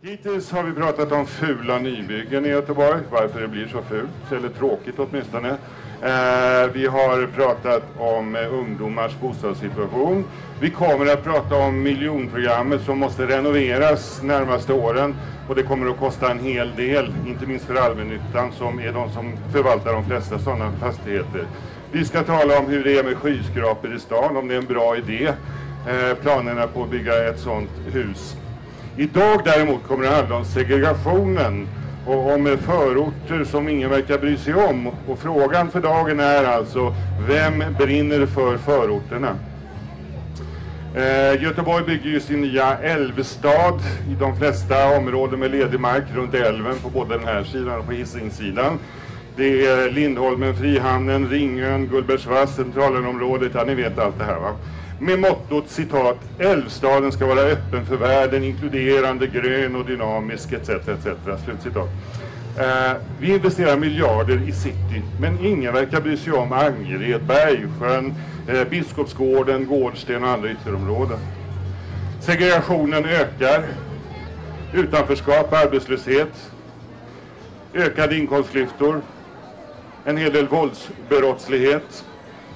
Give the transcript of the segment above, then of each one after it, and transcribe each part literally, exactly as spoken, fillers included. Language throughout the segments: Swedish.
Hittills har vi pratat om fula nybyggen i Göteborg, varför det blir så fult, eller tråkigt åtminstone. Eh, vi har pratat om eh, ungdomars bostadssituation. Vi kommer att prata om miljonprogrammet som måste renoveras närmaste åren. Och det kommer att kosta en hel del, inte minst för allmännyttan som är de som förvaltar de flesta sådana fastigheter. Vi ska tala om hur det är med skyskrapor i stan, om det är en bra idé, eh, planerna på att bygga ett sådant hus. Idag däremot kommer det handla om segregationen och om förorter som ingen verkar bry sig om. Och frågan för dagen är alltså, vem brinner för förorterna? Eh, Göteborg bygger ju sin nya älvstad i de flesta områden med ledig mark runt älven på både den här sidan och på Hisingssidan. Det är Lindholmen, Frihamnen, Ringön, Gullbergsvass, Centralenområdet, ja ni vet allt det här va. Med mottot, citat, älvstaden ska vara öppen för världen, inkluderande, grön och dynamisk, et cetera et cetera. Slutcitat. Eh, vi investerar miljarder i city, men ingen verkar bry sig om Angered, Bergsjön, eh, Biskopsgården, Gårdsten och andra ytterområden. Segregationen ökar, utanförskap, arbetslöshet, ökade inkomstklyftor, en hel del våldsbrottslighet.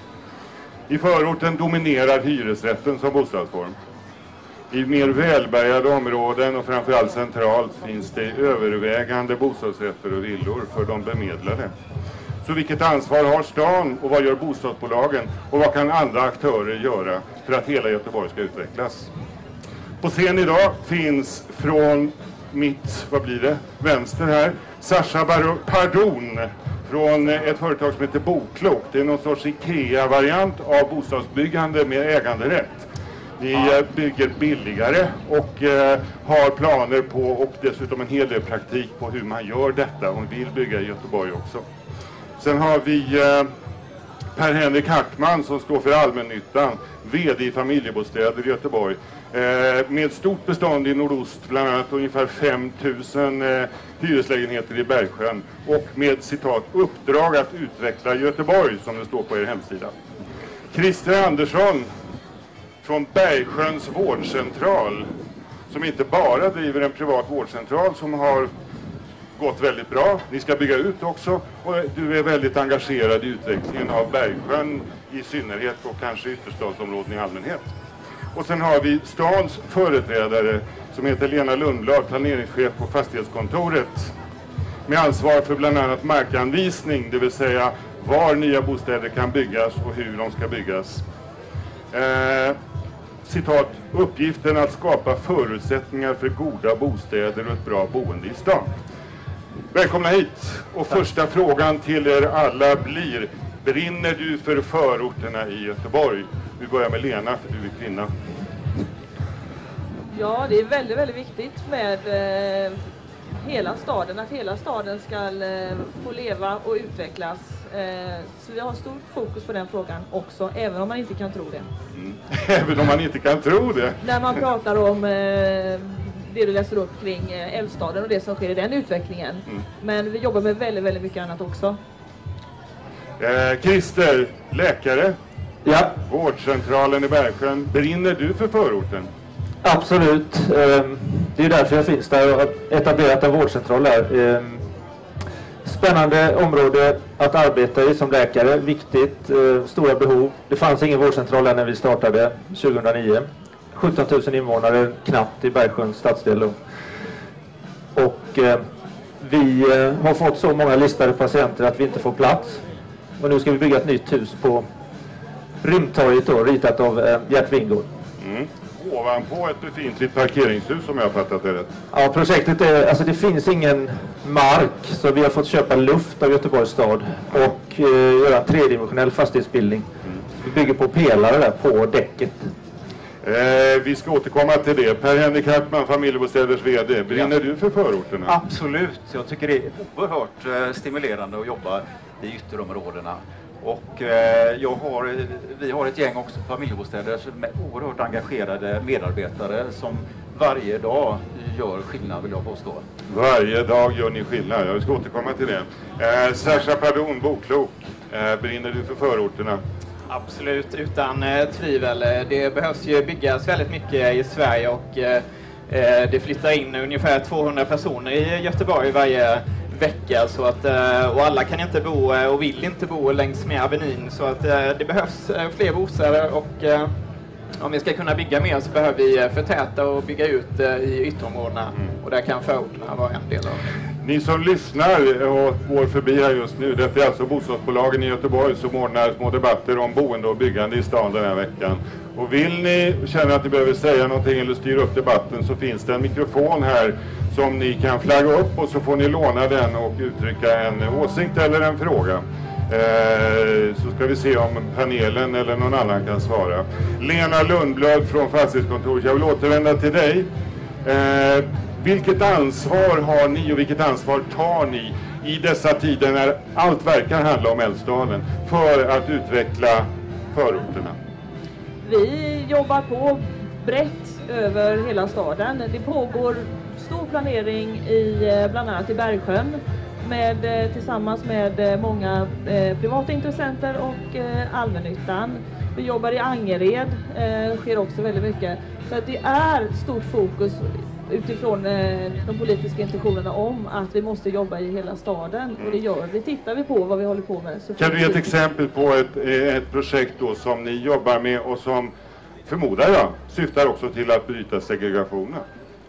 I förorten dominerar hyresrätten som bostadsform. I mer välbärgade områden och framförallt centralt finns det övervägande bostadsrätter och villor för de bemedlade. Så vilket ansvar har stan och vad gör bostadsbolagen och vad kan andra aktörer göra för att hela Göteborg ska utvecklas? På scen idag finns från mitt, vad blir det, vänster här, Sascha Pardon från ett företag som heter Boklok. Det är någon sorts IKEA-variant av bostadsbyggande med äganderätt. Ni ja. bygger billigare och eh, har planer på och dessutom en hel del praktik på hur man gör detta och vill bygga i Göteborg också. Sen har vi eh, Per-Henrik Hartman som står för allmännyttan, vd i familjebostäder i Göteborg. Eh, med stort bestånd i nordost, bland annat ungefär fem tusen eh, hyreslägenheter i Bergsjön och med citat uppdrag att utveckla Göteborg som det står på er hemsida. Christer Andersson från Bergsjöns vårdcentral som inte bara driver en privat vårdcentral som har gått väldigt bra. Ni ska bygga ut också och du är väldigt engagerad i utvecklingen av Bergsjön i synnerhet och kanske ytterstadsområden i allmänhet. Och sen har vi stans företrädare som heter Lena Lundblad, planeringschef på fastighetskontoret med ansvar för bland annat markanvisning, det vill säga var nya bostäder kan byggas och hur de ska byggas. Eh, citat, uppgiften att skapa förutsättningar för goda bostäder och ett bra boende i stan. Välkomna hit och första frågan till er alla blir, brinner du för förorterna i Göteborg? Vi börjar med Lena för du är kvinna. Ja, det är väldigt, väldigt viktigt med eh, hela staden, att hela staden ska eh, få leva och utvecklas. Eh, så vi har stort fokus på den frågan också, även om man inte kan tro det. Mm. Även om man inte kan tro det? När man pratar om eh, det du läser upp kring eh, Älvstaden och det som sker i den utvecklingen. Mm. Men vi jobbar med väldigt, väldigt mycket annat också. Eh, Christer, läkare. Ja. Vårdcentralen i Bergsjön. Brinner du för förorten? Absolut. Det är därför jag finns där och har etablerat en vårdcentral där. Spännande område att arbeta i som läkare. Viktigt. Stora behov. Det fanns ingen vårdcentral när vi startade tjugohundranio. sjutton tusen invånare knappt i Bergsjöns stadsdel. Och vi har fått så många listade patienter att vi inte får plats. Och nu ska vi bygga ett nytt hus på Rymdtorget då, ritat av eh, Gert Wingård. Mm. Ovanpå ett befintligt parkeringshus som jag har fattat det rätt. Ja, projektet är, alltså det finns ingen mark så vi har fått köpa luft av Göteborgs stad och eh, göra en tredimensionell fastighetsbildning. Mm. Vi bygger på pelare där på däcket. Eh, vi ska återkomma till det. Per-Henrik Hartman, familjebostäders vd. Brinner ja. du för förorterna? Absolut. Jag tycker det är oerhört eh, stimulerande att jobba i ytterområdena. Och eh, jag har, vi har ett gäng också familjebostäder med oerhört engagerade medarbetare som varje dag gör skillnad, vill jag påstå. Varje dag gör ni skillnad. Jag ska återkomma till det. Eh, Sascha Pardon, Boklok. Eh, brinner du för förorterna? Absolut, utan eh, tvivel. Det behövs ju byggas väldigt mycket i Sverige och eh, Eh, det flyttar in ungefär tvåhundra personer i Göteborg varje vecka, så att, och alla kan inte bo och vill inte bo längs med Avenyn, så att det behövs fler bostäder, och om vi ska kunna bygga mer så behöver vi förtäta och bygga ut i ytterområdena, mm. och där kan förorterna vara en del av det. Ni som lyssnar och går förbi här just nu, det är alltså bostadsbolagen i Göteborg som ordnar små debatter om boende och byggande i stan den här veckan. Och vill ni känna att ni behöver säga någonting eller styra upp debatten, så finns det en mikrofon här som ni kan flagga upp, och så får ni låna den och uttrycka en åsikt eller en fråga. Eh, så ska vi se om panelen eller någon annan kan svara. Lena Lundblad från Fastighetskontoret, jag vill återvända till dig. Eh, vilket ansvar har ni och vilket ansvar tar ni i dessa tider när allt verkar handla om Älvsdalen för att utveckla förorterna? Vi jobbar på brett över hela staden. Det pågår stor planering i bland annat i Bergsjön med, tillsammans med många eh, privata intressenter och eh, allmännyttan. Vi jobbar i Angered, eh, sker också väldigt mycket. Så att det är stort fokus utifrån eh, de politiska intentionerna om att vi måste jobba i hela staden. Och det gör vi. Tittar vi på vad vi håller på med. Så kan du ge ett exempel på ett, ett projekt då som ni jobbar med och som, förmodar jag, syftar också till att bryta segregationen?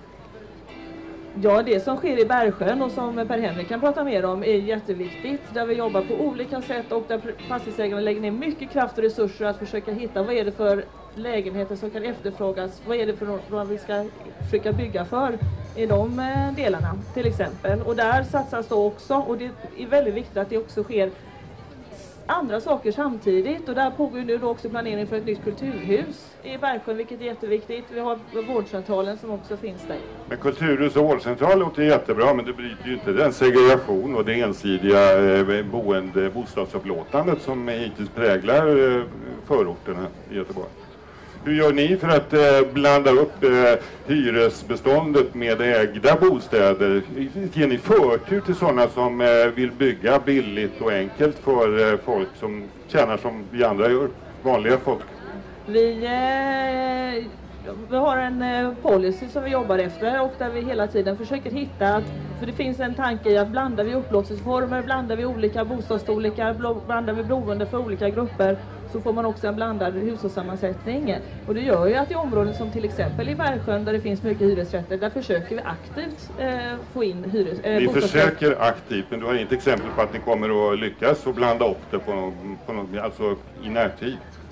Ja, det som sker i Bergsjön och som Per-Henrik kan prata mer om är jätteviktigt. Där vi jobbar på olika sätt och där fastighetsägarna lägger ner mycket kraft och resurser att försöka hitta vad är det för lägenheter som kan efterfrågas. Vad är det för vad vi ska försöka bygga för i de delarna till exempel. Och där satsas då också, och det är väldigt viktigt att det också sker andra saker samtidigt, och där pågår nu då också planering för ett nytt kulturhus i Bergsjön, vilket är jätteviktigt. Vi har vårdcentralen som också finns där. Men kulturhus och vårdcentral låter jättebra, men det bryter ju inte den segregation och det ensidiga eh, boende, bostadsupplåtandet som hittills präglar eh, förorterna i Göteborg. Hur gör ni för att eh, blanda upp eh, hyresbeståndet med ägda bostäder? Ger ni förtur till sådana som eh, vill bygga billigt och enkelt för eh, folk som tjänar som vi andra gör, vanliga folk? Vi, eh, vi har en eh, policy som vi jobbar efter, och där vi hela tiden försöker hitta, att, för det finns en tanke i att blandar vi upplåtelseformer, blandar vi olika bostadsstorlekar, blandar vi boende för olika grupper, så får man också en blandad hushållssammansättning. Och det gör ju att i områden som till exempel i Bergsjön, där det finns mycket hyresrätter, där försöker vi aktivt eh, få in hyres, eh, Ni försöker aktivt, men du har inte exempel på att ni kommer att lyckas och blanda upp det på någon, på någon, alltså i närtid?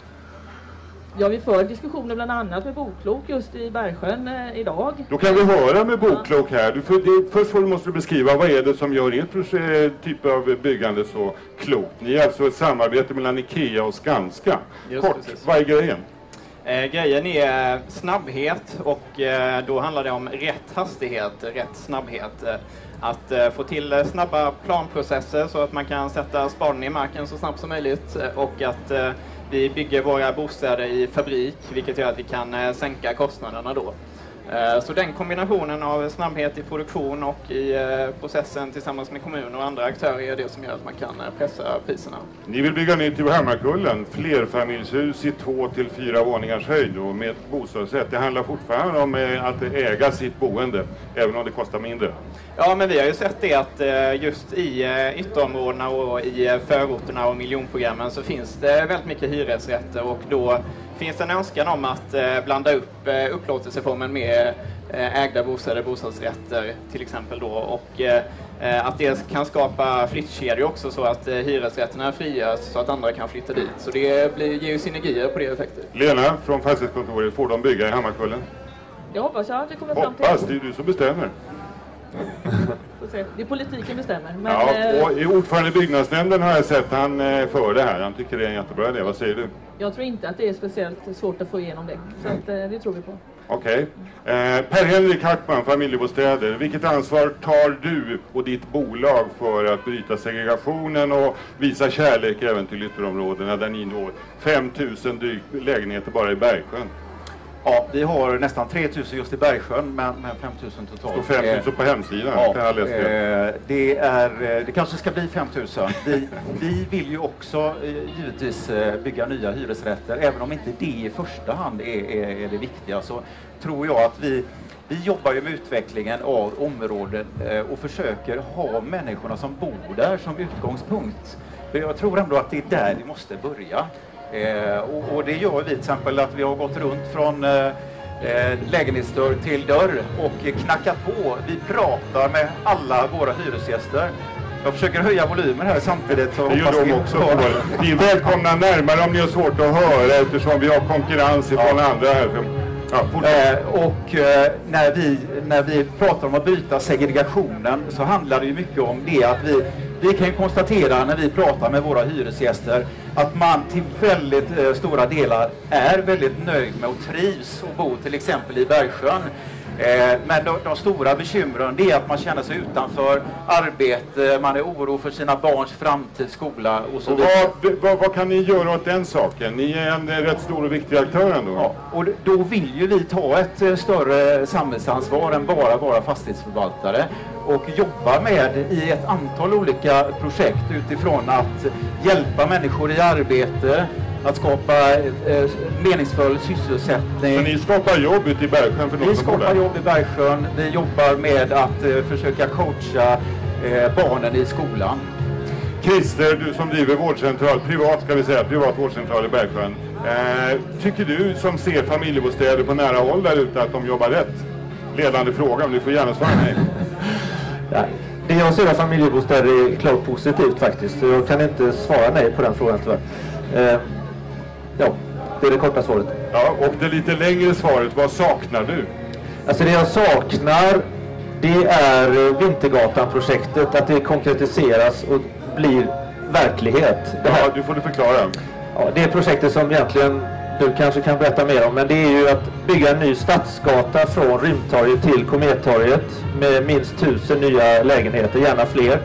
Ja, vi för diskussioner bland annat med Boklok just i Bergsjön eh, idag. Då kan vi höra med Boklok här. Du, för det, först måste du beskriva vad är det som gör ert projekt, typ av byggande så klokt. Ni är alltså ett samarbete mellan Ikea och Skanska. Just Kort, precis. vad är grejen? Eh, grejen är snabbhet, och eh, då handlar det om rätt hastighet, rätt snabbhet. Eh, att eh, få till eh, snabba planprocesser så att man kan sätta spaden i marken så snabbt som möjligt, eh, och att eh, vi bygger våra bostäder i fabrik, vilket gör att vi kan eh, sänka kostnaderna då. Eh, så den kombinationen av snabbhet i produktion och i eh, processen tillsammans med kommuner och andra aktörer är det som gör att man kan eh, pressa priserna. Ni vill bygga nytt i Hammarkullen, flerfamiljshus i två till fyra våningars höjd och med bostadsrätt. Det handlar fortfarande om eh, att äga sitt boende, även om det kostar mindre. Ja, men vi har ju sett det att eh, just i eh, ytterområdena och i eh, förorterna och miljonprogrammen så finns det väldigt mycket hyresrätter, och då finns det en önskan om att eh, blanda upp eh, upplåtelseformen med eh, ägda bostäder, bostadsrätter till exempel då, och eh, att det kan skapa flyttkedjor också så att eh, hyresrätterna frigörs så att andra kan flytta dit. Så det blir, ger ju synergier på det effektet. Lena från Fastighetskontoret, får de bygga i Hammarkullen? Det hoppas jag att det kommer fram till. Hoppas, det är du som bestämmer. Får se. Det är politiken bestämmer. Men, ja, och i ordförande i byggnadsnämnden har jag sett han eh, för det här. Han tycker det är en jättebra idé. Vad säger du? Jag tror inte att det är speciellt svårt att få igenom det. Så att, eh, det tror vi på. Okej. Okay. Eh, Per-Henrik Hartman, Familjebostäder. Vilket ansvar tar du och ditt bolag för att bryta segregationen och visa kärlek även till ytterområdena där ni når fem tusen drygt lägenheter bara i Bergsjön? Ja, vi har nästan tre tusen just i Bergsjön, men, men fem tusen totalt. Och fem tusen på hemsidan, ja, kan jag läsa det. det, är, det kanske ska bli fem tusen. Vi, vi vill ju också givetvis bygga nya hyresrätter, även om inte det i första hand är, är, är det viktiga, så tror jag att vi Vi jobbar ju med utvecklingen av områden och försöker ha människorna som bor där som utgångspunkt. För jag tror ändå att det är där vi måste börja. Eh, och, och det gör vi till exempel att vi har gått runt från eh, lägenhetsdörr till dörr och knackat på. Vi pratar med alla våra hyresgäster. Jag försöker höja volymen här samtidigt. Så det gör de också. Vi är välkomna närmare om ni har svårt att höra, eftersom vi har konkurrens ifrån ja. andra här. Ja, eh, och eh, när, vi, när vi pratar om att bryta segregationen så handlar det ju mycket om det att vi, vi kan konstatera när vi pratar med våra hyresgäster att man till väldigt eh, stora delar är väldigt nöjd med och trivs och bo till exempel i Bergsjön. Eh, men de, de stora bekymren det är att man känner sig utanför arbete, man är oro för sina barns framtid, skola och så och vad, vad, vad kan ni göra åt den saken? Ni är en rätt stor och viktig aktör ändå. Ja, och då vill ju vi ta ett eh, större samhällsansvar än bara vara fastighetsförvaltare och jobba med i ett antal olika projekt utifrån att hjälpa människor i arbete, att skapa eh, meningsfull sysselsättning. Så ni skapar jobb ute i Bergsjön för någon Vi som bor där? skapar jobb i Bergsjön. Vi jobbar med att eh, försöka coacha eh, barnen i skolan. Christer, du som driver vårdcentral, privat ska vi säga, privat vårdcentral i Bergsjön. Eh, tycker du som ser familjebostäder på nära håll där ute att de jobbar rätt? Ledande fråga, men du får gärna svara nej. Ja, det jag ser av familjebostäder är klart positivt faktiskt. Jag kan inte svara nej på den frågan tyvärr. Eh, Ja, det är det korta svaret. Ja, och det lite längre svaret, vad saknar du? Alltså det jag saknar, det är Vintergatan-projektet, att det konkretiseras och blir verklighet. Det här, ja, du får det förklara. Ja, det är projektet som egentligen du kanske kan berätta mer om, men det är ju att bygga en ny stadsgata från Rymdtorget till Komettorget med minst tusen nya lägenheter, gärna fler.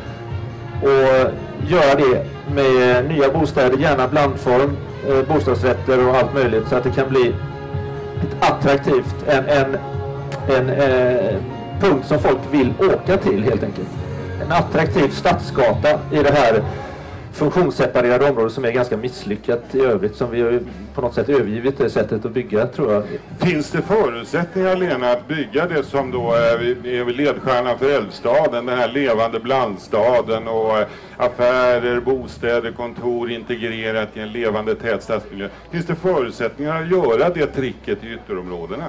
Och göra det med nya bostäder, gärna blandform, bostadsrätter och allt möjligt, så att det kan bli ett attraktivt, en, en, en eh, punkt som folk vill åka till helt enkelt. En attraktiv stadsgata i det här funktionsseparerade området som är ganska misslyckat i övrigt, som vi har på något sätt övergivit det sättet att bygga, tror jag. Finns det förutsättningar, Lena, att bygga det som då är ledstjärnan för Älvstaden, den här levande blandstaden och affärer, bostäder, kontor integrerat i en levande tät stadsmiljö? Finns det förutsättningar att göra det tricket i ytterområdena?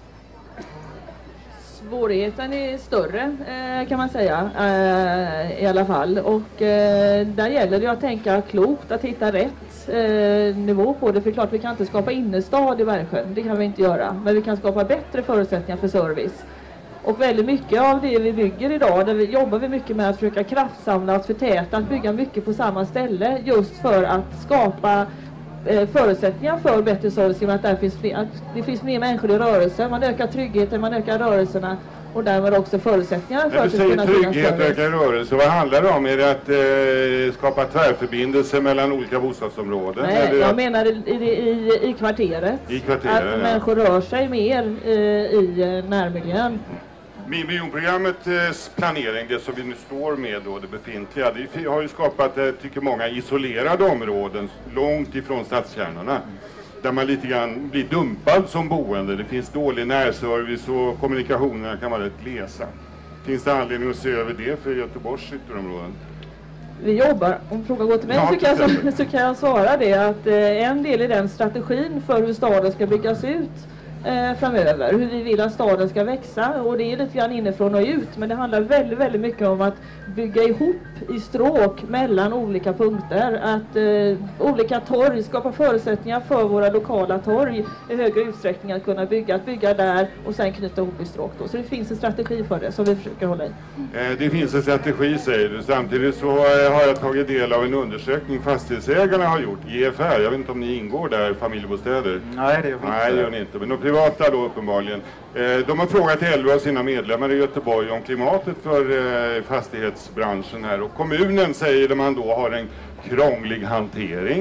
Svårigheten är större kan man säga i alla fall, och där gäller det att tänka klokt, att hitta rätt nivå på det. För klart, vi kan inte skapa innerstad i Bergsjön, det kan vi inte göra, men vi kan skapa bättre förutsättningar för service. Och väldigt mycket av det vi bygger idag, där vi jobbar vi mycket med att försöka kraftsamla och förtäta, att bygga mycket på samma ställe, just för att skapa förutsättningar för bättre service, att, där finns fler, att det finns mer människor i rörelse, man ökar tryggheten, man ökar rörelserna och därmed också förutsättningar för att det ska kunna finnas service. Trygghet, ökar rörelse, vad handlar det om? Är det att eh, skapa tvärförbindelser mellan olika bostadsområden? Nej, eller jag att... menar i, i, i kvarteret. I kvarteret, att ja. Människor rör sig mer eh, i närmiljön. Miljonprogrammets planering, det som vi nu står med då, det befintliga, det har ju skapat, tycker många, isolerade områden långt ifrån stadskärnorna. Där man lite grann blir dumpad som boende. Det finns dålig närservice och kommunikationerna kan vara rätt glesa. Finns det anledning att se över det för Göteborgs ytterområden? Vi jobbar, om frågan går till mig, ja, så, kan jag, så kan jag svara det att eh, en del i den strategin för hur staden ska byggas ut Eh, framöver, hur vi vill att staden ska växa, och det är lite grann inifrån och ut, men det handlar väldigt, väldigt mycket om att bygga ihop i stråk mellan olika punkter, att eh, olika torg, skapa förutsättningar för våra lokala torg i högre utsträckning att kunna bygga, att bygga där och sen knyta ihop i stråk då. Så det finns en strategi för det som vi försöker hålla i. Eh, det finns en strategi, säger du. Samtidigt så eh, har jag tagit del av en undersökning fastighetsägarna har gjort, G F R, jag vet inte om ni ingår där, familjebostäder. Nej, det gör vi inte. Nej, det gör ni inte, men de privata då uppenbarligen. Eh, de har frågat elva av sina medlemmar i Göteborg om klimatet för eh, fastighetsbranschen här, och kommunen säger att man då har en krånglig hantering.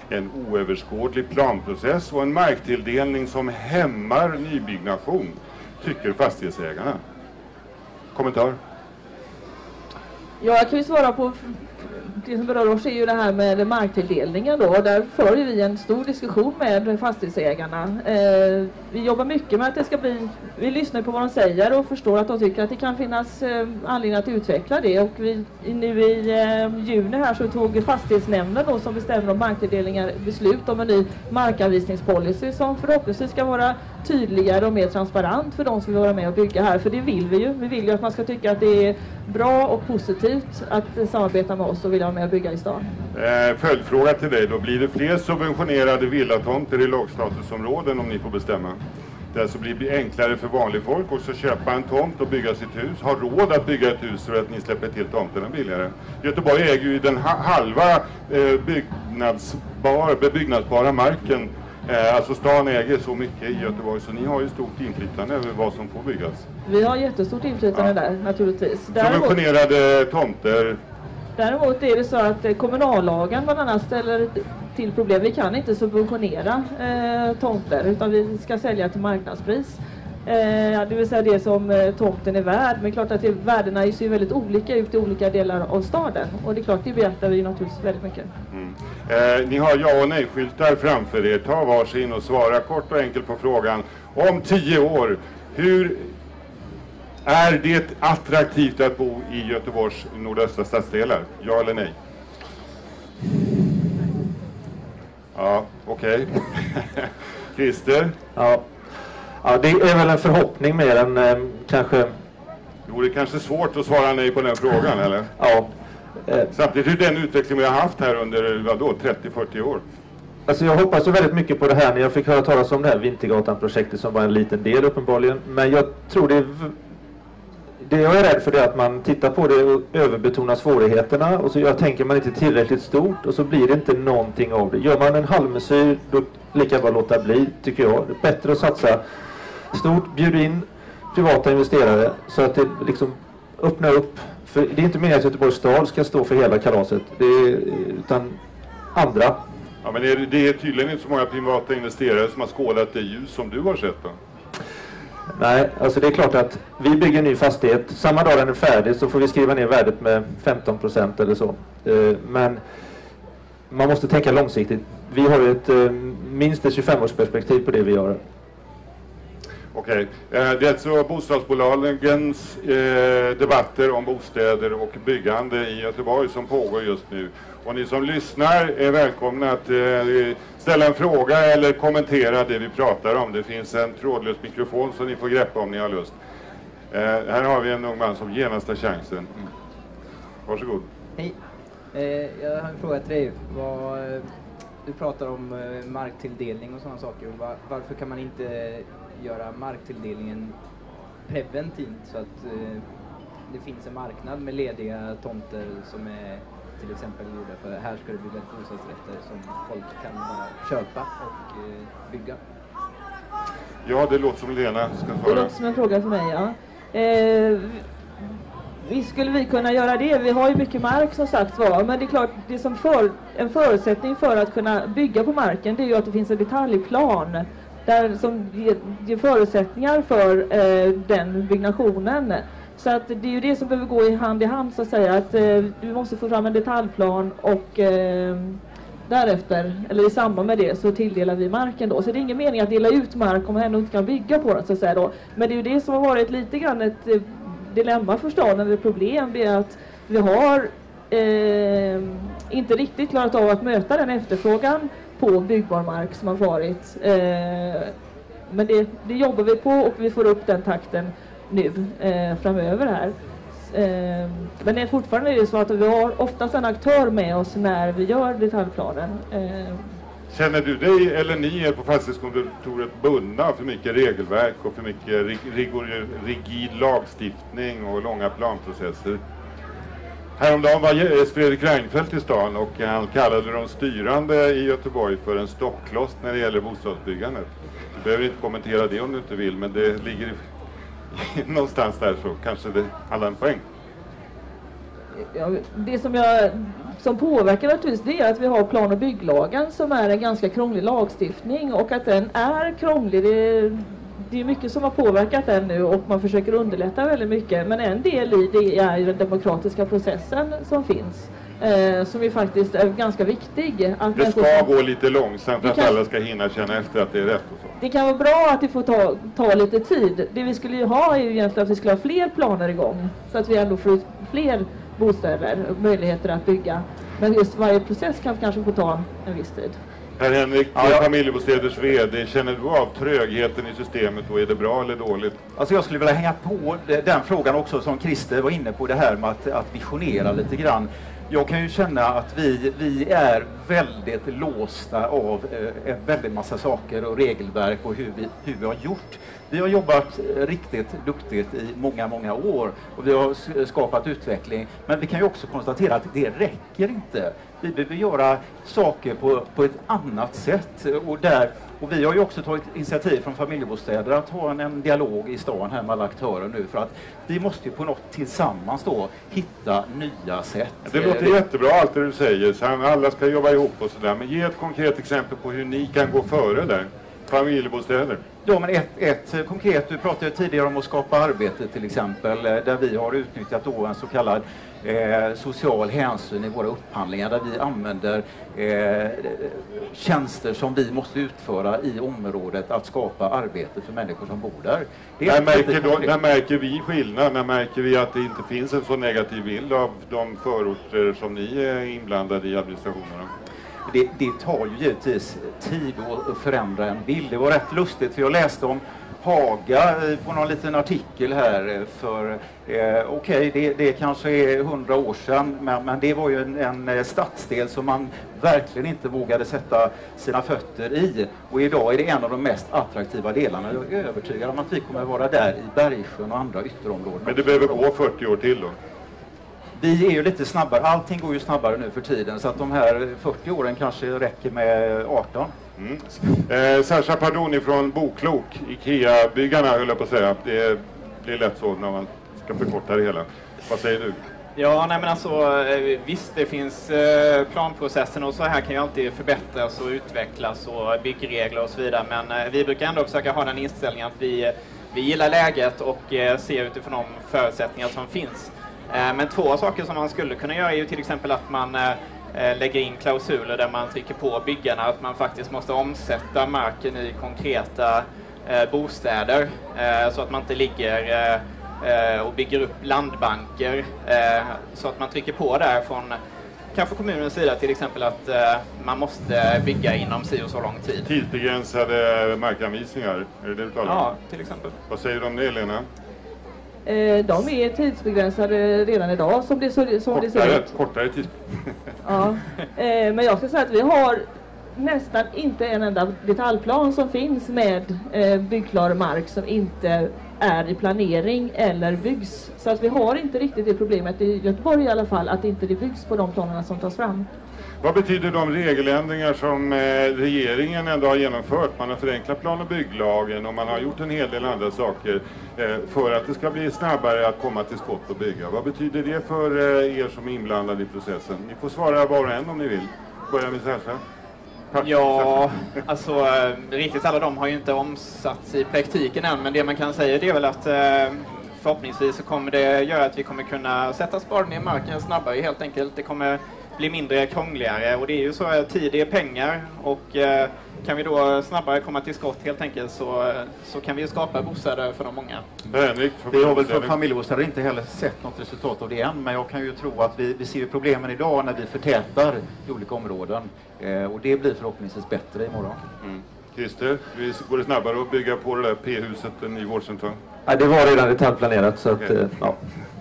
en oöverskådlig planprocess och en marktilldelning som hämmar nybyggnation, tycker fastighetsägarna. Kommentar? Ja, jag kan ju svara på det som berör oss är ju det här med marktilldelningen då. Där för vi en stor diskussion med fastighetsägarna. Eh, vi jobbar mycket med att det ska bli, vi lyssnar på vad de säger och förstår att de tycker att det kan finnas eh, anledning att utveckla det. Och vi, nu i eh, juni här så tog fastighetsnämnden då som bestämmer om marktilldelningar beslut om en ny markanvisningspolicy som förhoppningsvis ska vara tydligare och mer transparent för de som vill vara med och bygga här. För det vill vi ju. Vi vill ju att man ska tycka att det är bra och positivt att samarbeta med oss och vilja vara med och bygga i stan. Eh, följdfråga till dig då. Blir det fler subventionerade villatomter i lågstatusområden om ni får bestämma? Det alltså blir enklare för vanlig folk också köpa en tomt och bygga sitt hus. Ha råd att bygga ett hus för att ni släpper till tomterna billigare. Göteborg äger ju den ha- halva eh, byggnadsbar, bebyggnadsbara marken. Eh, alltså stan äger så mycket i Göteborg så ni har ju stort inflytande över vad som får byggas. Vi har jättestort inflytande ja. där naturligtvis. Subventionerade tomter. Däremot är det så att kommunallagen bland annat ställer till problem. Vi kan inte subventionera eh, tomter utan vi ska sälja till marknadspris. Eh, det vill säga det som eh, tomten är värd. Men klart att det, värdena ser väldigt olika ut i olika delar av staden. Och det är klart det beaktar vi naturligtvis väldigt mycket. Mm. Eh, ni har ja och nej-skyltar framför er. Ta varsin och svara kort och enkelt på frågan. Om tio år, hur är det attraktivt att bo i Göteborgs nordöstra stadsdelar? Ja eller nej? Ja, okej. Okay. Christer? Ja. ja, det är väl en förhoppning mer än eh, kanske... Jo, det är kanske svårt att svara nej på den frågan, eller? Ja. Eh. Samtidigt är det den utveckling vi har haft här under vadå, trettio till fyrtio år. Alltså jag hoppas ju väldigt mycket på det här när jag fick höra talas om det här Vintergatan-projektet som var en liten del uppenbarligen. Men jag tror det är... Det jag är rädd för det är att man tittar på det och överbetonar svårigheterna och så jag tänker man inte tillräckligt stort och så blir det inte någonting av det. Gör man en halvmesyr då lika bara låta bli, tycker jag. Det är bättre att satsa stort, bjuda in privata investerare så att det liksom öppnar upp. För det är inte meningen att Göteborgs stad ska stå för hela kalaset, det är, utan andra. Ja, men är det, det är tydligen inte så många privata investerare som har skådat det ljus som du har sett då? Nej, alltså det är klart att vi bygger en ny fastighet. Samma dag den är färdig så får vi skriva ner värdet med femton procent eller så. Men man måste tänka långsiktigt. Vi har ett minst ett tjugofem-årsperspektiv på det vi gör. Okej, det är alltså bostadsbolagens debatter om bostäder och byggande i Göteborg som pågår just nu. Och ni som lyssnar är välkomna att eh, ställa en fråga eller kommentera det vi pratar om. Det finns en trådlös mikrofon som ni får greppa om ni har lust. Eh, här har vi en ung man som genast har chansen. Mm. Varsågod. Hej. Eh, jag har en fråga till dig. Vad, du pratar om eh, marktilldelning och sådana saker. Var, varför kan man inte göra marktilldelningen preventivt så att eh, det finns en marknad med lediga tomter som är till exempel gjorda för här ska det bygga bostadsrätter som folk kan bara köpa och eh, bygga. Ja, det låter som Lena ska svara. Det låter som en fråga för mig, ja. Eh, visst skulle vi kunna göra det. Vi har ju mycket mark som sagt var. Men det är klart, det som för, en förutsättning för att kunna bygga på marken det är ju att det finns en detaljplan där som ger, ger förutsättningar för eh, den byggnationen. Så att det är ju det som behöver gå i hand i hand så att säga. Att eh, du måste få fram en detaljplan och eh, därefter, eller i samband med det, så tilldelar vi marken då. Så det är ingen mening att dela ut mark om man ändå inte kan bygga på den så att säga då. Men det är ju det som har varit lite grann ett eh, dilemma för staden, eller problem. Det är att vi har eh, inte riktigt klarat av att möta den efterfrågan på byggbar mark som har varit. Eh, men det, det jobbar vi på och vi får upp den takten nu eh, framöver här. Eh, men det är fortfarande är det så att vi har oftast en aktör med oss när vi gör detaljplanen. Eh. Känner du dig eller ni är på fastighetskontoret bundna för mycket regelverk och för mycket rigor, rigid lagstiftning och långa planprocesser? Häromdagen var Fredrik Reinfeldt i stan och han kallade de styrande i Göteborg för en stoppkloss när det gäller bostadsbyggandet. Du behöver inte kommentera det om du inte vill, men det ligger någonstans där så kanske det handlar en poäng. Ja, det som, jag, som påverkar naturligtvis det är att vi har plan- och bygglagen som är en ganska krånglig lagstiftning, och att den är krånglig, det, det är mycket som har påverkat den nu och man försöker underlätta väldigt mycket, men en del i det är ju den demokratiska processen som finns. Eh, som är faktiskt är ganska viktig. Att det ska som, gå lite långsamt för att kan, alla ska hinna känna efter att det är rätt och så. Det kan vara bra att det får ta, ta lite tid. Det vi skulle ju ha är ju egentligen att vi skulle ha fler planer igång, så att vi ändå får ut fler bostäder och möjligheter att bygga. Men just varje process kan kanske få ta en viss tid. Herr Henrik, ja, ja. Familjebostäders vd, känner du av trögheten i systemet och är det bra eller dåligt? Alltså jag skulle vilja hänga på den frågan också som Christer var inne på, det här med att, att visionera lite grann. Jag kan ju känna att vi, vi är väldigt låsta av eh, en väldigt massa saker och regelverk och hur vi, hur vi har gjort. Vi har jobbat riktigt duktigt i många, många år och vi har skapat utveckling. Men vi kan ju också konstatera att det räcker inte. Vi behöver göra saker på, på ett annat sätt. Och, där, och vi har ju också tagit initiativ från Familjebostäder att ha en, en dialog i stan här med alla aktörer nu. För att vi måste ju på något tillsammans då hitta nya sätt. Det låter jättebra allt det du säger. Så alla ska jobba ihop och sådär. Men ge ett konkret exempel på hur ni kan gå före där. Familjebostäder. Ja, men ett, ett konkret, du pratade tidigare om att skapa arbete till exempel, där vi har utnyttjat då en så kallad eh, social hänsyn i våra upphandlingar, där vi använder eh, tjänster som vi måste utföra i området att skapa arbete för människor som bor där. Det är när, märker då, när märker vi skillnad? När märker vi att det inte finns en så negativ bild av de förorter som ni är inblandade i administrationerna? Det, det tar ju givetvis tid att förändra en bild. Det var rätt lustigt för jag läste om Haga på någon liten artikel här för, eh, okej okay, det, det kanske är hundra år sedan, men, men det var ju en, en stadsdel som man verkligen inte vågade sätta sina fötter i. Och idag är det en av de mest attraktiva delarna. Jag är övertygad om att vi kommer att vara där i Bergsjön och andra ytterområden. Men det behöver gå fyrtio år till då? Vi är ju lite snabbare, allting går ju snabbare nu för tiden, så att de här fyrtio åren kanske räcker med arton. Mm. Eh, Sasha Pardoni från Boklok, IKEA-byggarna höll jag på att säga. Det blir lätt så när man ska förkorta det hela. Vad säger du? Ja, nej men alltså visst, det finns planprocessen och så här kan ju alltid förbättras och utvecklas och byggregler och så vidare, men vi brukar ändå försöka ha den inställningen att vi, vi gillar läget och ser utifrån de förutsättningar som finns. Men två saker som man skulle kunna göra är ju till exempel att man lägger in klausuler där man trycker på byggarna att man faktiskt måste omsätta marken i konkreta bostäder, så att man inte ligger och bygger upp landbanker, så att man trycker på där från kanske kommunens sida till exempel att man måste bygga inom si och så lång tid. Tidsbegränsade markanvisningar, är det det du talar om? Ja, till exempel. Vad säger du om det, Lena? De är tidsbegränsade redan idag som det, som kortare, det ser ut. Kortare tid. Ja. Men jag ska säga att vi har nästan inte en enda detaljplan som finns med byggklar mark som inte är i planering eller byggs. Så att vi har inte riktigt det problemet i Göteborg i alla fall, att inte det byggs på de planerna som tas fram. Vad betyder de regeländringar som eh, regeringen ändå har genomfört? Man har förenklat plan- och bygglagen och man har gjort en hel del andra saker eh, för att det ska bli snabbare att komma till skott och bygga. Vad betyder det för eh, er som är inblandade i processen? Ni får svara var och en om ni vill. Börja med Sasha. Ja, alltså riktigt alla de har ju inte omsatts i praktiken än, men det man kan säga det är väl att förhoppningsvis så kommer det göra att vi kommer kunna sätta spaden i marken snabbare helt enkelt. Det kommer bli mindre krångligare och det är ju så att tid är pengar och eh, kan vi då snabbare komma till skott helt enkelt så, så kan vi skapa bostäder för de många. Henrik, vi har väl för familjebostäder inte heller sett något resultat av det än, men jag kan ju tro att vi, vi ser ju problemen idag när vi förtätar i olika områden eh, och det blir förhoppningsvis bättre imorgon. Mm. Christer, vi går det snabbare att bygga på det där P-huset, en ny vårdcentral? Ja, det var redan detaljplanerat så okay. att, ja.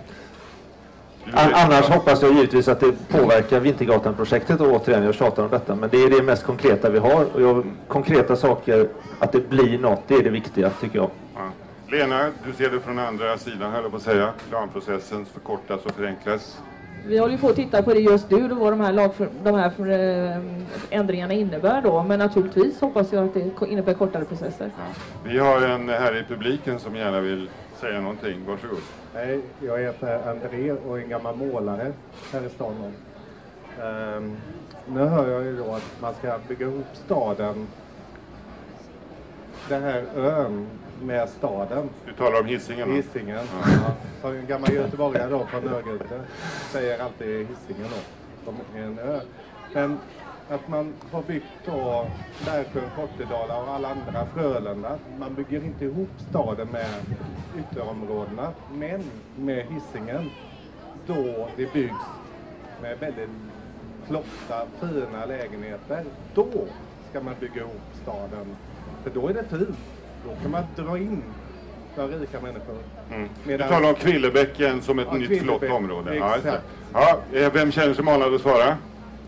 Annars hoppas jag givetvis att det påverkar Vintergatan-projektet och återigen, jag tjatar om detta, men det är det mest konkreta vi har och jag, konkreta saker, att det blir något, det är det viktiga tycker jag. Ja. Lena, du ser det från andra sidan, höll jag på att säga, planprocessen förkortas och förenklas. Vi håller ju på att titta på det just nu, då vad de här, lag för, de här för, äh, ändringarna innebär då. Men naturligtvis hoppas jag att det innebär kortare processer. Ja. Vi har en här i publiken som gärna vill säga någonting. Varsågod. Hej, jag heter André och är en gammal målare här i stan. Um, nu hör jag ju då att man ska bygga ihop staden, den här ön med staden. Du talar om Hisingen? Hisingen, ja. Ja. Som en gammal göteborgare då från Örgryte säger alltid Hisingen då, som en ö. Men att man har byggt då Bergsjön, Kortedala och alla andra, Frölunda. Man bygger inte ihop staden med ytterområdena, men med Hisingen då det byggs med väldigt flotta, fina lägenheter. Då ska man bygga ihop staden. För då är det fint. Då kan man dra in för rika människor. Mm. Medan... Du talar om Kvillebäcken som ett ja, nytt flott område. Ja, exakt. Ja, vem känner sig manad att svara?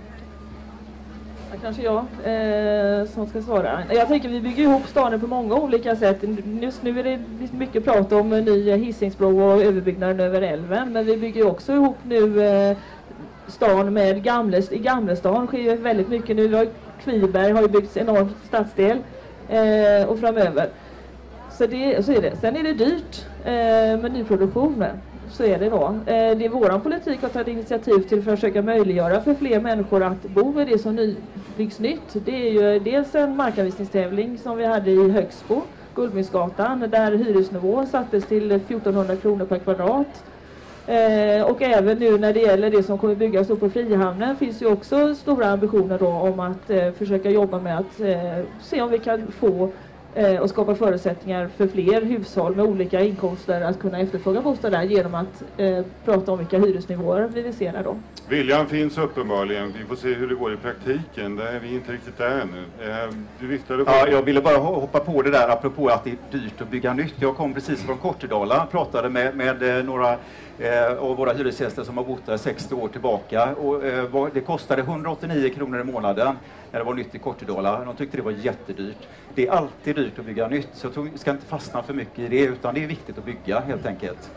Kanske jag eh, som ska svara. Jag tänker vi bygger ihop staden på många olika sätt. Just nu är det mycket prat om en ny Hisingsbro och överbyggnaden över älven. Men vi bygger också ihop nu eh, stan med Gamles, i Gamlestan sker ju väldigt mycket nu. Vi har Kviberg har ju byggts enormt stadsdel eh, och framöver. Så, det, så är det. Sen är det dyrt eh, med nyproduktionen. Så är det då. Eh, det är våran politik att ta ett initiativ till för att försöka möjliggöra för fler människor att bo i det som ny, byggs nytt. Det är ju dels en markanvisningstävling som vi hade i Högsbo, Gullmynsgatan, där hyresnivån sattes till fjortonhundra kronor per kvadrat. Eh, och även nu när det gäller det som kommer byggas upp på Frihamnen finns ju också stora ambitioner då om att eh, försöka jobba med att eh, se om vi kan få eh, och skapa förutsättningar för fler hushåll med olika inkomster att kunna efterfråga bostäder genom att eh, prata om vilka hyresnivåer vi vill se där då. Viljan finns uppenbarligen. Vi får se hur det går i praktiken. Där är vi inte riktigt där nu. Eh, du viftade på. Ja, jag ville bara hoppa på det där apropå att det är dyrt att bygga nytt. Jag kom precis från Kortedala, pratade med, med några eh, av våra hyresgäster som har bott där sextio år tillbaka. Och, eh, det kostade hundraåttionio kronor i månaden när det var nytt i Kortedala. De tyckte det var jättedyrt. Det är alltid dyrt att bygga nytt, så jag ska inte fastna för mycket i det, utan det är viktigt att bygga helt enkelt.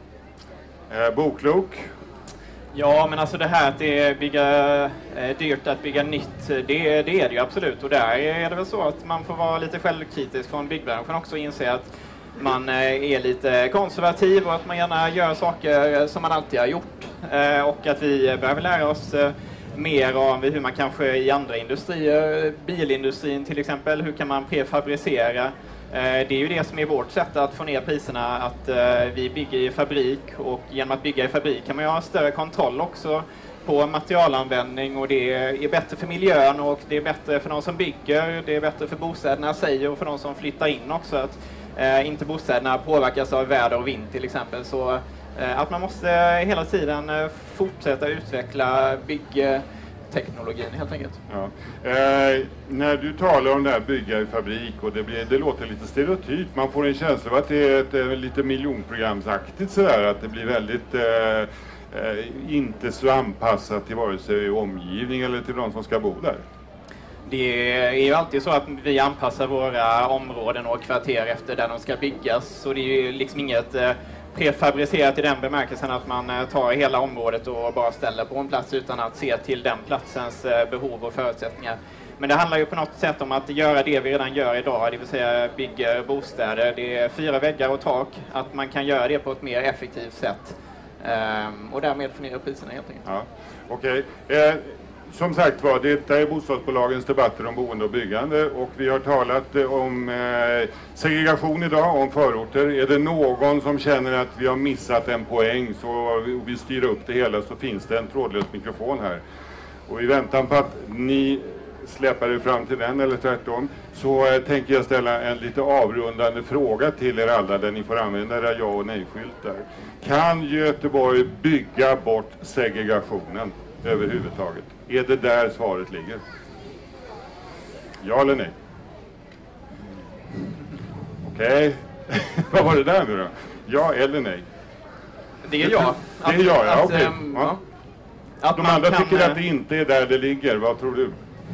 Eh, Boklok. Ja, men alltså det här att det är bygga, eh, dyrt att bygga nytt, det, det är det ju absolut. Och där är det väl så att man får vara lite självkritisk från byggbranschen också och inse att man eh, är lite konservativ och att man gärna gör saker som man alltid har gjort. Eh, och att vi behöver lära oss eh, mer om hur man kanske i andra industrier, bilindustrin till exempel, hur kan man prefabricera. Det är ju det som är vårt sätt att få ner priserna, att vi bygger i fabrik, och genom att bygga i fabrik kan man ju ha större kontroll också på materialanvändning, och det är bättre för miljön och det är bättre för de som bygger, det är bättre för bostäderna sig och för de som flyttar in också, att inte bostäderna påverkas av väder och vind till exempel. Så att man måste hela tiden fortsätta utveckla bygg teknologin helt enkelt. Ja. Eh, när du talar om det här bygga i fabrik, och det, blir, det låter lite stereotypt, man får en känsla av att det är ett, ett lite miljonprogramsaktigt sådär, att det blir väldigt eh, eh, inte så anpassat till vare sig omgivning eller till de som ska bo där. Det är ju alltid så att vi anpassar våra områden och kvarter efter där de ska byggas, så det är ju liksom inget eh, prefabricerat i den bemärkelsen att man tar hela området och bara ställer på en plats utan att se till den platsens behov och förutsättningar. Men det handlar ju på något sätt om att göra det vi redan gör idag, det vill säga bygga bostäder. Det är fyra väggar och tak, att man kan göra det på ett mer effektivt sätt och därmed få ner priserna helt enkelt. Ja, okej. Okay. Eh, som sagt var, det är bostadsbolagens debatter om boende och byggande, och vi har talat om eh, segregation idag, om förorter. Är det någon som känner att vi har missat en poäng så vi styr upp det hela, så finns det en trådlös mikrofon här. Och i väntan på att ni släpper er fram till den, eller tvärtom, så eh, tänker jag ställa en lite avrundande fråga till er alla, där ni får använda era ja- och nej-skyltar. Kan Göteborg bygga bort segregationen överhuvudtaget? Är det där svaret ligger? Ja eller nej? Okej. Okay. Vad var det där nu då? Ja eller nej? Det är ja. Det är ja, ja, okej. Okay. Ähm, ja. Att De andra kan, tycker att det inte är där det ligger. Vad tror du?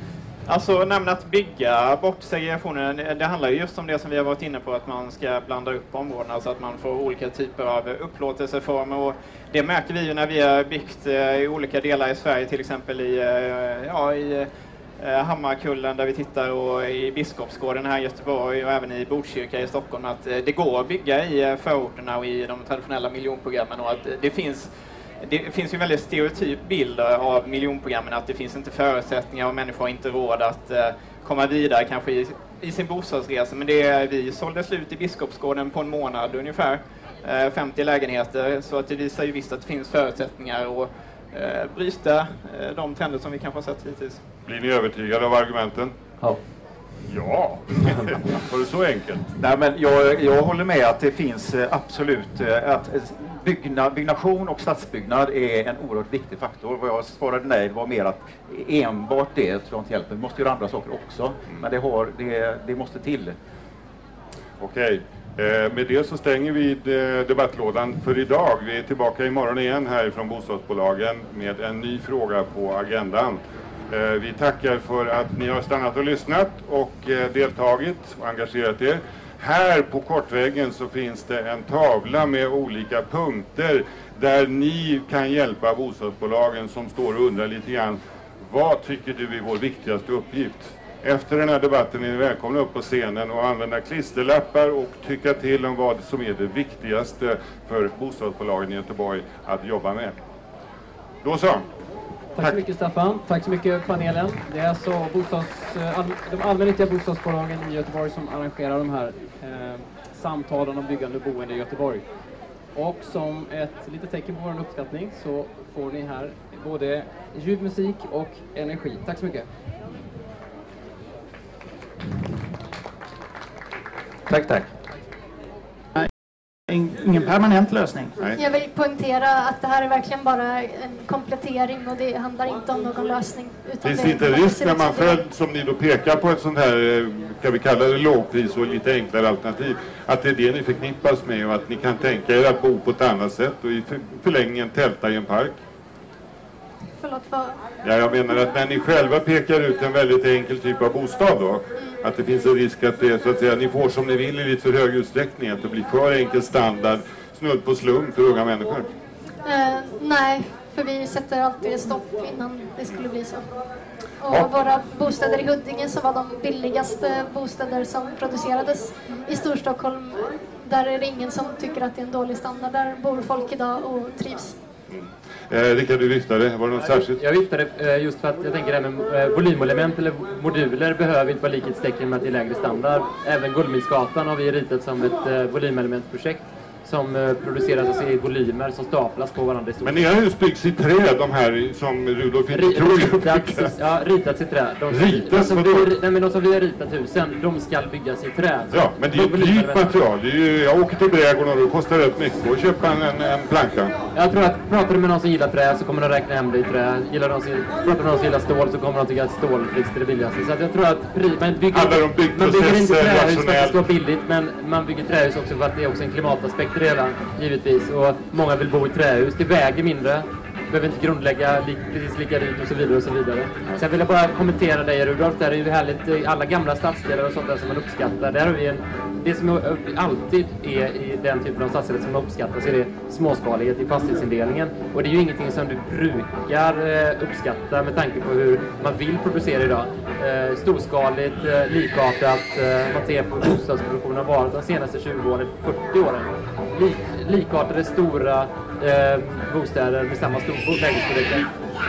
Alltså nämna att bygga bort segregationen, det handlar ju just om det som vi har varit inne på, att man ska blanda upp områdena så att man får olika typer av upplåtelseformer. Och det märker vi ju när vi har byggt i olika delar i Sverige, till exempel i, ja, i Hammarkullen där vi tittar, och i Biskopsgården här i Göteborg och även i Botkyrka i Stockholm, att det går att bygga i förorterna och i de traditionella miljonprogrammen, och att det finns Det finns ju en väldigt stereotyp bild av miljonprogrammen, att det finns inte förutsättningar och människor har inte råd att uh, komma vidare kanske i, i sin bostadsresa. Men det är, vi sålde slut i Biskopsgården på en månad ungefär, uh, femtio lägenheter, så att det visar ju visst att det finns förutsättningar att uh, bryta uh, de trender som vi kanske har sett hittills. Blir ni övertygade av argumenten? Ja. Ja, var det så enkelt? Nej, men jag, jag håller med att det finns absolut att byggnad, byggnation och stadsbyggnad är en oerhört viktig faktor. Vad jag svarade nej var mer att enbart det tror jag inte hjälper. Vi måste göra andra saker också, mm. men det, har, det, det måste till. Okej, eh, med det så stänger vi debattlådan för idag. Vi är tillbaka imorgon igen här från bostadsbolagen med en ny fråga på agendan. Vi tackar för att ni har stannat och lyssnat och deltagit och engagerat er. Här på kortväggen så finns det en tavla med olika punkter där ni kan hjälpa bostadsbolagen som står och undrar lite grann: vad tycker du är vår viktigaste uppgift? Efter den här debatten är ni välkomna upp på scenen och använda klisterlappar och tycka till om vad som är det viktigaste för bostadsbolagen i Göteborg att jobba med. Då så! Tack så mycket Staffan, tack så mycket panelen. Det är alltså bostads, all, de allmännyttiga bostadsbolagen i Göteborg som arrangerar de här eh, samtalen om byggande och boende i Göteborg. Och som ett litet tecken på vår uppskattning så får ni här både ljuv musik och energi. Tack så mycket. Tack, tack. Ingen permanent lösning. Nej. Jag vill poängtera att det här är verkligen bara en komplettering och det handlar inte om någon lösning. Utan Finns det det inte risk när man följer, som ni då pekar på, ett sånt här, kan vi kalla det lågpris och lite enklare alternativ, att det är det ni förknippas med och att ni kan tänka er att bo på ett annat sätt och i förlängningen tälta i en park? Förlåt, vad? Ja, jag menar att när ni själva pekar ut en väldigt enkel typ av bostad då, mm. att det finns en risk att det, så att säga, ni får som ni vill i lite för hög utsträckning, att det blir för enkel standard, snudd på slum för unga människor. Uh, nej, för vi sätter alltid stopp innan det skulle bli så. Och ja. Våra bostäder i Huddinge som var de billigaste bostäder som producerades i Storstockholm, där är det ingen som tycker att det är en dålig standard. Där bor folk idag och trivs. Mm. Eh, Rickard, du viftade. Var det något särskilt? Jag viftade eh, just för att jag tänker det här med eh, volymelement eller moduler behöver inte vara likhetstecken med att det är lägre standard. Även Gullmilsgatan har vi ritat som ett eh, volymelementprojekt som eh, produceras i volymer som staplas på varandra. Men era hus byggs i trä, de här som Rudolf inte Ri- tror ritats, ja, ritats i trä. De, ritats, de, som vi, nej, men de som vi har ritat husen, de ska byggas i trä. Ja, men det är ju dyrt material. Det är ju, jag åker till Brädgården och det kostar rätt mycket att köpa en, en, en planka. Jag tror att pratar du med någon som gillar trä så kommer de räkna hem det i trä. Gillar de som, pratar du med någon som gillar stål så kommer de tycka att stålflix är det billigaste. Så att jag tror att man bygger, man bygger inte trähus för att det ska vara billigt, men man bygger trähus också för att det är också en klimataspekt redan, givetvis. Och många vill bo i trähus. Det väger mindre. Behöver inte grundlägga li, precis lika dyrt och så vidare och så vidare. Sen vill jag bara kommentera dig, Rudolf. Där är ju härligt, alla gamla stadsdelar och sånt där som man uppskattar. Där har vi en, det som alltid är i den typen av stadsdelar som man uppskattar, så är det småskalighet i fastighetsindelningen. Och det är ju ingenting som du brukar uppskatta med tanke på hur man vill producera idag. Storskaligt, likartat, man ser på bostadsproduktionen har varit de senaste tjugo åren, fyrtio åren. Lik, likartade stora eh, bostäder med samma stor lägenhetsstorlek.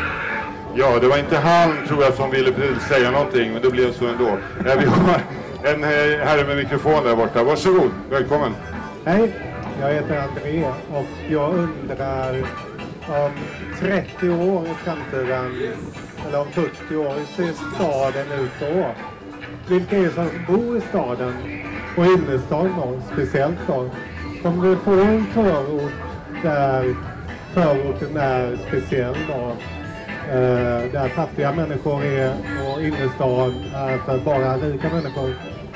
Ja, det var inte han, tror jag, som ville säga någonting, men det blev så ändå. Ja, vi har en herre med mikrofon där borta. Varsågod, välkommen. Hej, jag heter André och jag undrar om trettio år i framtiden, eller om fyrtio år, ser staden ut då? Vilka är det som bor i staden och innerstan då, speciellt då? Kommer du få en förort där förorten är speciell då? Eh, där fattiga människor är och innerstan är för bara rika människor.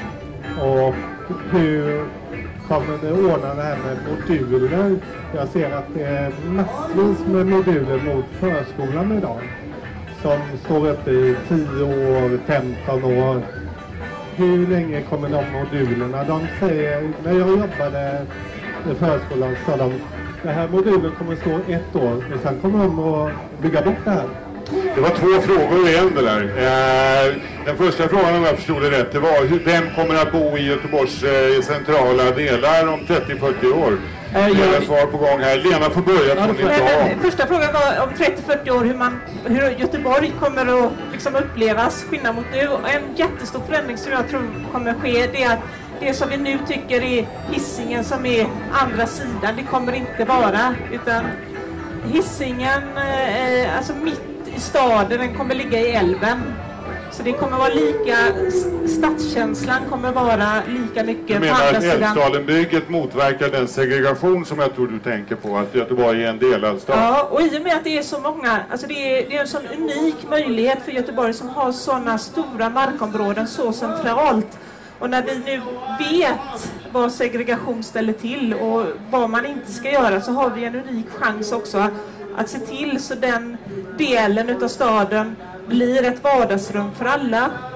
Och hur kommer du ordna det här med moduler? Jag ser att det är massvis med moduler mot förskolan idag. som står uppe i tio år, femton år. Hur länge kommer de modulerna? De säger, när jag jobbade i förskolan sa de, den här modulen kommer att stå ett år och sen kommer de att bygga bort det här. Det var två frågor igen det där. Eh, den första frågan, om jag förstod det rätt, det var hur, vem kommer att bo i Göteborgs eh, centrala delar om trettio till fyrtio år? Jag har svar på gång här. Lena får börja från ja, idag. Första frågan var om trettio till fyrtio år hur, man, hur Göteborg kommer att liksom upplevas skillnad mot nu. Och en jättestor förändring som jag tror kommer att ske, det är att det som vi nu tycker är Hisingen som är andra sidan, det kommer inte vara, utan Hisingen, eh, alltså mitt i staden, den kommer ligga i älven. Så det kommer vara lika, stadskänslan kommer vara lika mycket du på andra sidan. Du menar att Älvsdalenbygget motverkar den segregation som jag tror du tänker på, att Göteborg är en delad stad? Ja, och i och med att det är så många, alltså det är, det är en sån unik möjlighet för Göteborg som har sådana stora markområden så centralt. Och när vi nu vet vad segregation ställer till och vad man inte ska göra, så har vi en unik chans också att se till så den delen utav staden blir ett vardagsrum för alla.